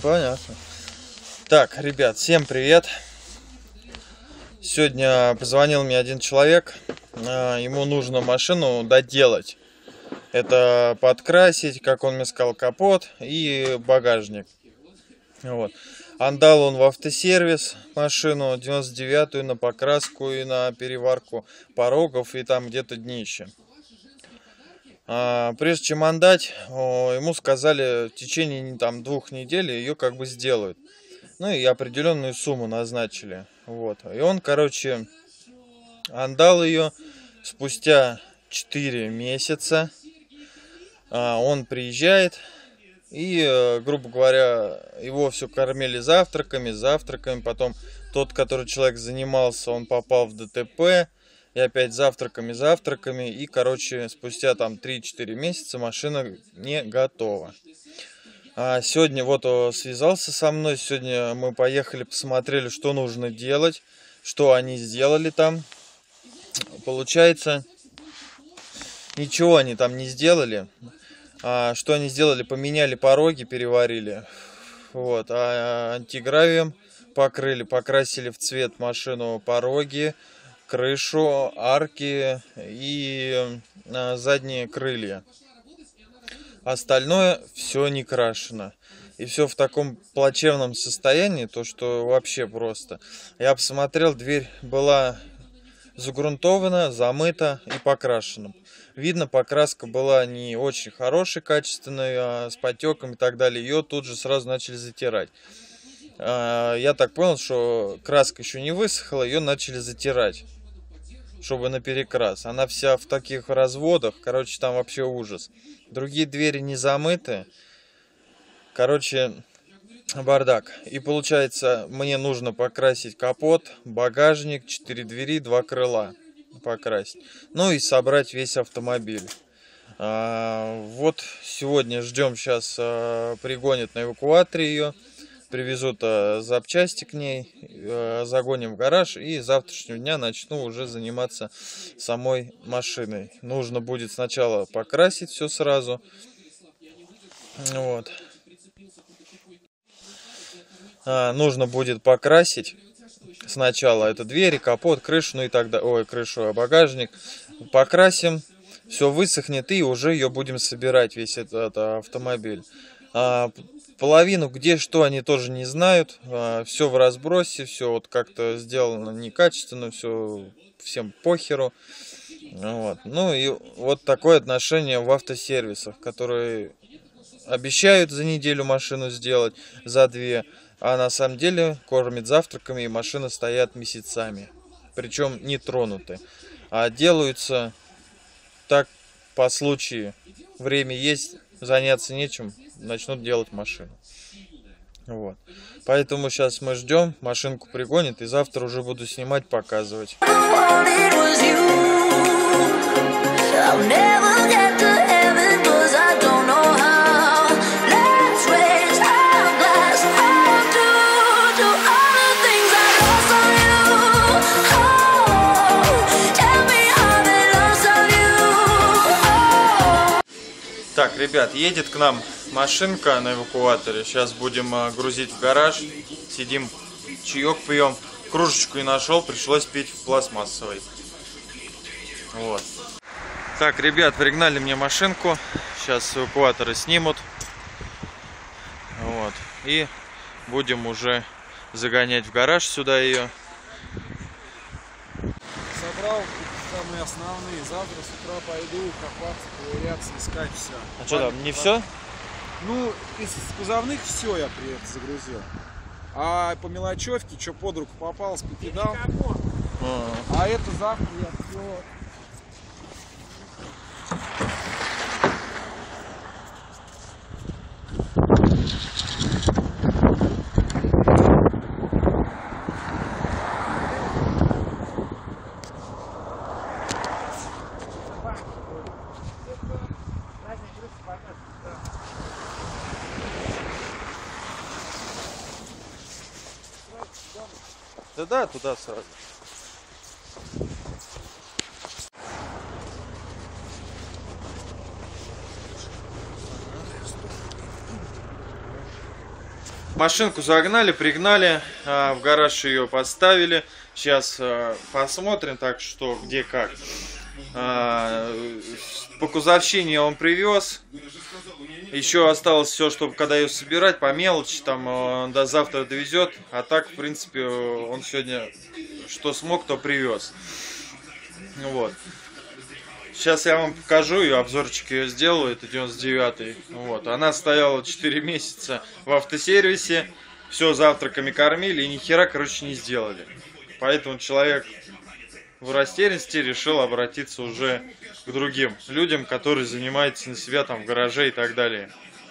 Понятно. Так, ребят, всем привет. Сегодня позвонил мне один человек. Ему нужно машину доделать. Это подкрасить, как он мне сказал, капот и багажник. Вот. Отдал он в автосервис машину 99-ю на покраску и на переварку порогов и там где-то днище. Прежде чем отдать, ему сказали, в течение там 2 недель ее как бы сделают. Ну и определенную сумму назначили. Вот. И он, короче, отдал ее спустя 4 месяца. Он приезжает. И, грубо говоря, его все кормили завтраками. Потом тот, который человек занимался, он попал в ДТП. И опять завтраками. И, короче, спустя там 3-4 месяца машина не готова. Сегодня вот связался со мной. Сегодня мы поехали, посмотрели, что нужно делать. Что они сделали там. Получается, ничего они там не сделали. Что они сделали? Поменяли пороги, переварили. Вот. Антигравием покрыли, покрасили в цвет машину пороги, крышу, арки и задние крылья. Остальное все не крашено. И все в таком плачевном состоянии, то что вообще просто. Я посмотрел, дверь была загрунтована, замыта и покрашена. Видно, покраска была не очень хорошей, качественной, с потеком и так далее. Ее тут же сразу начали затирать. Я так понял, что краска еще не высохла, ее начали затирать, чтобы на перекрас. Она вся в таких разводах, короче, там вообще ужас. Другие двери не замыты. Короче, бардак. И получается, мне нужно покрасить капот, багажник, 4 двери, 2 крыла покрасить. Ну и собрать весь автомобиль. Вот сегодня ждем, сейчас пригонят на эвакуаторе ее. Привезут запчасти к ней, загоним в гараж и с завтрашнего дня начну уже заниматься самой машиной. Нужно будет сначала покрасить все сразу. Вот. Нужно будет покрасить сначала это двери, капот, крышу, ну и так далее. Ой, крышу, багажник. Покрасим, все высохнет и уже ее будем собирать, весь этот автомобиль. Половину, где что, они тоже не знают. Все в разбросе, все вот как-то сделано некачественно, все всем похеру. Вот. Ну и вот такое отношение в автосервисах, которые обещают за неделю машину сделать, за 2, а на самом деле кормят завтраками и машины стоят месяцами. Причем не тронуты. А делаются так по случаю. Время есть, заняться нечем, начнут делать машину. Вот. Поэтому сейчас мы ждем, машинку пригонят, и завтра уже буду снимать, показывать. Так, ребят, едет к нам машинка на эвакуаторе. Сейчас будем грузить в гараж. Сидим, чаек пьем. Кружечку не нашел, пришлось пить в пластмассовой. Вот. Так, ребят, пригнали мне машинку. Сейчас эвакуаторы снимут. Вот. И будем уже загонять в гараж сюда ее. Собрал самые основные. Завтра с утра пойду копаться, ковыряться, искать все. А что там, не все? Ну, из кузовных все я при этом загрузил. А по мелочевке, что под руку попалось, покидал. А это завтра я все... Да, туда сразу. Машинку загнали, пригнали, в гараж ее поставили. Сейчас посмотрим, так что где как. По кузовщине он привез. Еще осталось все, чтобы когда ее собирать, по мелочи, там до завтра довезет. А так, в принципе, он сегодня что смог, то привез. Вот. Сейчас я вам покажу ее, обзорчик ее сделаю, это 99-й. Вот. Она стояла 4 месяца в автосервисе, все завтраками кормили и ни хера, короче, не сделали. Поэтому человек в растерянности решил обратиться уже к другим людям, которые занимаются на себя там в гараже и так далее.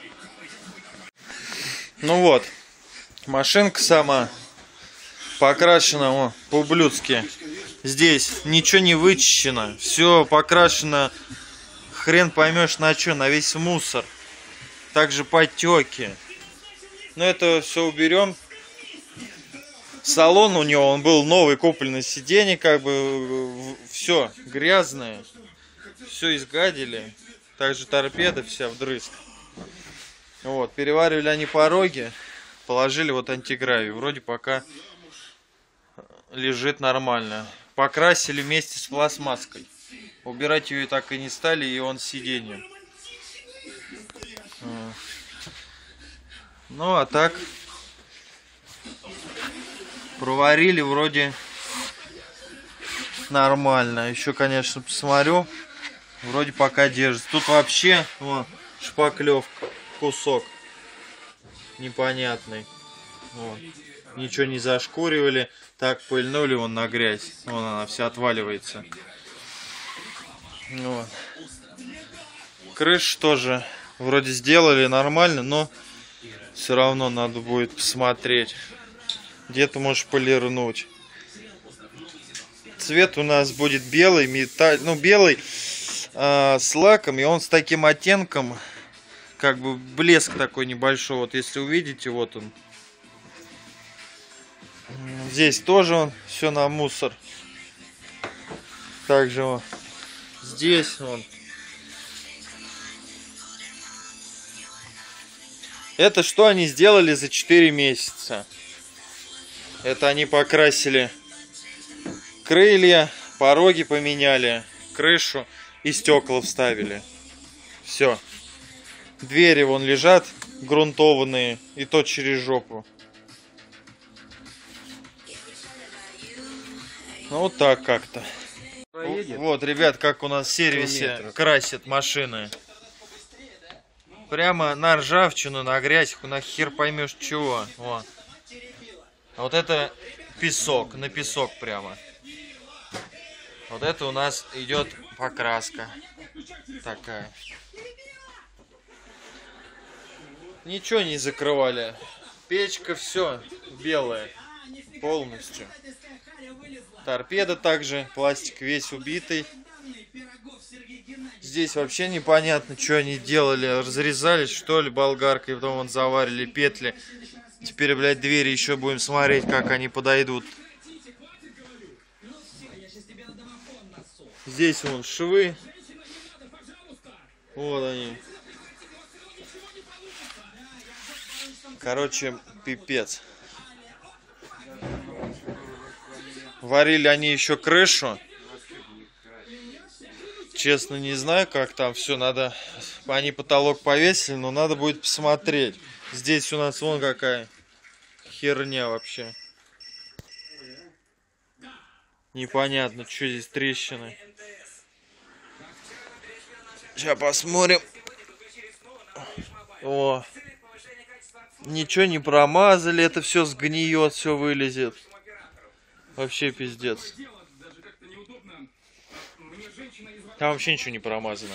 Ну вот, машинка сама покрашена по-ублюдски. Здесь ничего не вычищено, все покрашено, хрен поймешь на что, на весь мусор. Также потеки. Но это все уберем. Салон у него, он был новый, купленный, сиденье, как бы все грязное, все изгадили. Также торпеда вся вдрызг. Вот, переваривали они пороги, положили вот антигравий. Вроде пока лежит нормально. Покрасили вместе с пластмасской. Убирать ее так и не стали, и он сиденье. Ну а так проварили вроде нормально. Еще, конечно, посмотрю. Вроде пока держится. Тут вообще вот, шпаклевка, кусок непонятный. Вот. Ничего не зашкуривали. Так пыльнули вон на грязь. Вон она вся отваливается. Вот. Крышу тоже вроде сделали нормально, но все равно надо будет посмотреть. Где-то можешь полирнуть. Цвет у нас будет белый, металл, ну белый с лаком, и он с таким оттенком, как бы блеск такой небольшой. Вот если увидите, вот он. Здесь тоже он все на мусор. Также вот здесь он. Это что они сделали за 4 месяца? Это они покрасили крылья, пороги поменяли, крышу и стекла вставили. Все. Двери вон лежат грунтованные, и то через жопу. Ну вот так как-то. Вот, ребят, как у нас в сервисе красят машины. Прямо на ржавчину, на грязь, на хер поймешь чего. Вот. А вот это песок, на песок прямо. Вот это у нас идет покраска. Такая. Ничего не закрывали. Печка, все белое. Полностью. Торпеда также, пластик весь убитый. Здесь вообще непонятно, что они делали. Разрезали, что ли, болгаркой, потом вон заварили петли. Теперь, блядь, двери еще будем смотреть, как они подойдут. Здесь вон швы. Вот они. Короче, пипец. Варили они еще крышу. Честно, не знаю, как там все надо. Они потолок повесили, но надо будет посмотреть. Здесь у нас вон какая херня вообще. Непонятно, что здесь трещины. Сейчас посмотрим. О, ничего не промазали, это все сгниет, все вылезет. Вообще пиздец. Там вообще ничего не промазано.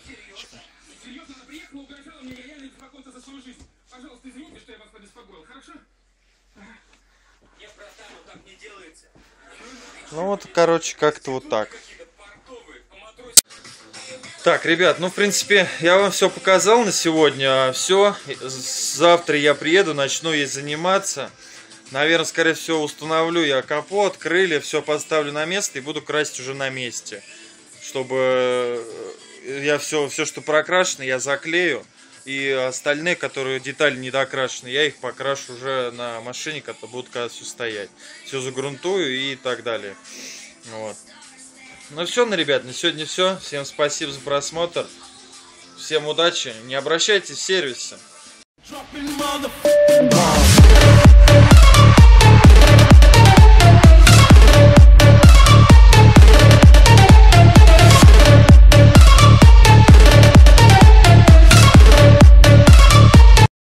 Ну вот, короче, как-то вот так. Так, ребят, ну, в принципе, я вам все показал на сегодня. Все. Завтра я приеду, начну ей заниматься. Наверное, скорее всего, установлю я капот, крылья, все поставлю на место и буду красить уже на месте. Чтобы я все, что прокрашено, я заклею. И остальные, которые детали не докрашены, я их покрашу уже на машине, когда будут когда все стоять. Все загрунтую и так далее. Вот. Ну все, ребят, на сегодня все. Всем спасибо за просмотр. Всем удачи. Не обращайтесь в сервисы.